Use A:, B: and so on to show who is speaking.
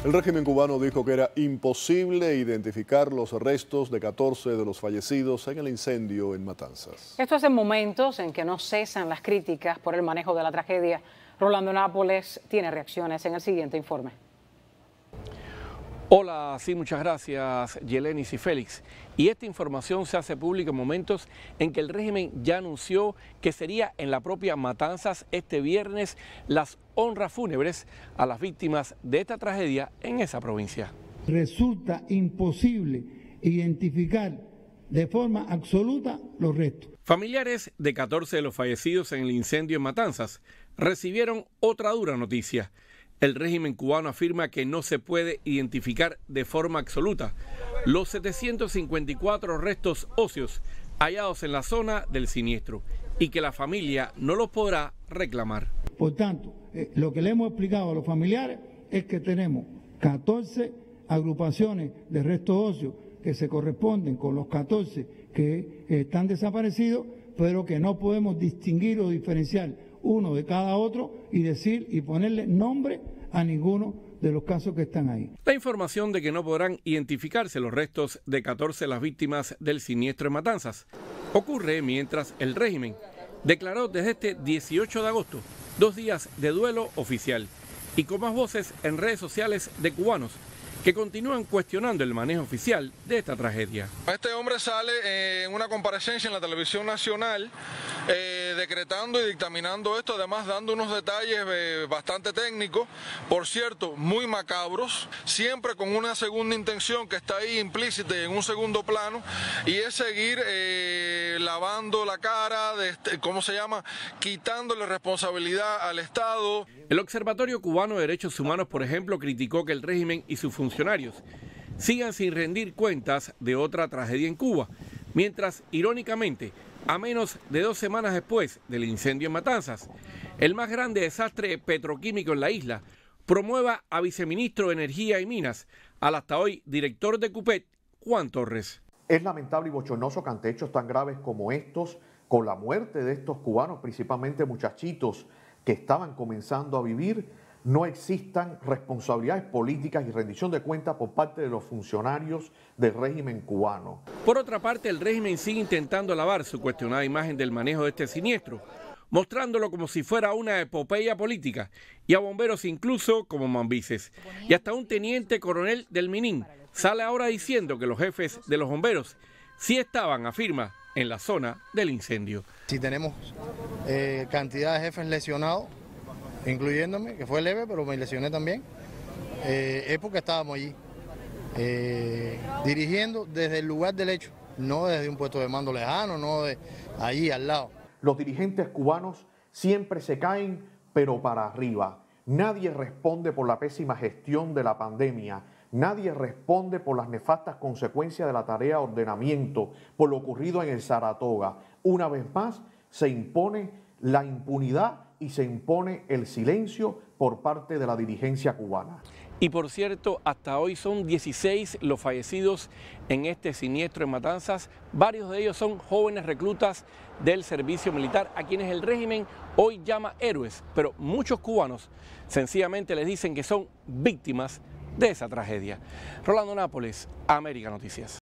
A: El régimen cubano dijo que era imposible identificar los restos de 14 de los fallecidos en el incendio en Matanzas.
B: Esto es en momentos en que no cesan las críticas por el manejo de la tragedia. Rolando Nápoles tiene reacciones en el siguiente informe.
C: Hola, sí, muchas gracias, Yelenis y Félix. Y esta información se hace pública en momentos en que el régimen ya anunció que sería en la propia Matanzas este viernes las honras fúnebres a las víctimas de esta tragedia en esa provincia.
D: Resulta imposible identificar de forma absoluta los restos.
C: Familiares de 14 de los fallecidos en el incendio en Matanzas recibieron otra dura noticia. El régimen cubano afirma que no se puede identificar de forma absoluta los 754 restos óseos hallados en la zona del siniestro y que la familia no los podrá reclamar.
D: Por tanto, lo que le hemos explicado a los familiares es que tenemos 14 agrupaciones de restos óseos que se corresponden con los 14 que están desaparecidos, pero que no podemos distinguir o diferenciar uno de cada otro y decir y ponerle nombre a ninguno de los casos que están ahí.
C: La información de que no podrán identificarse los restos de 14 de las víctimas del siniestro en Matanzas ocurre mientras el régimen declaró desde este 18 de agosto 2 días de duelo oficial y con más voces en redes sociales de cubanos que continúan cuestionando el manejo oficial de esta tragedia.
E: Este hombre sale en una comparecencia en la televisión nacional decretando y dictaminando esto, además dando unos detalles bastante técnicos, por cierto, muy macabros, siempre con una segunda intención que está ahí implícita y en un segundo plano, y es seguir lavando la cara, quitándole responsabilidad al Estado.
C: El Observatorio Cubano de Derechos Humanos, por ejemplo, criticó que el régimen y sus funcionarios sigan sin rendir cuentas de otra tragedia en Cuba, mientras, irónicamente, a menos de 2 semanas después del incendio en Matanzas, el más grande desastre petroquímico en la isla, promueva a viceministro de Energía y Minas, al hasta hoy director de CUPET, Juan Torres.
F: Es lamentable y bochornoso que ante hechos tan graves como estos, con la muerte de estos cubanos, principalmente muchachitos que estaban comenzando a vivir, no existan responsabilidades políticas y rendición de cuentas por parte de los funcionarios del régimen cubano.
C: Por otra parte, el régimen sigue intentando lavar su cuestionada imagen del manejo de este siniestro, mostrándolo como si fuera una epopeya política, y a bomberos incluso como mambises. Y hasta un teniente coronel del Minin sale ahora diciendo que los jefes de los bomberos sí estaban, afirma, en la zona del incendio.
G: Si tenemos cantidad de jefes lesionados, incluyéndome, que fue leve, pero me lesioné también, es porque estábamos allí, dirigiendo desde el lugar del hecho, no desde un puesto de mando lejano, no de allí al lado.
F: Los dirigentes cubanos siempre se caen, pero para arriba. Nadie responde por la pésima gestión de la pandemia. Nadie responde por las nefastas consecuencias de la tarea de ordenamiento, por lo ocurrido en el Saratoga. Una vez más, se impone la impunidad y se impone el silencio por parte de la dirigencia cubana.
C: Y por cierto, hasta hoy son 16 los fallecidos en este siniestro en Matanzas. Varios de ellos son jóvenes reclutas del servicio militar, a quienes el régimen hoy llama héroes, pero muchos cubanos sencillamente les dicen que son víctimas de esa tragedia. Rolando Nápoles, América Noticias.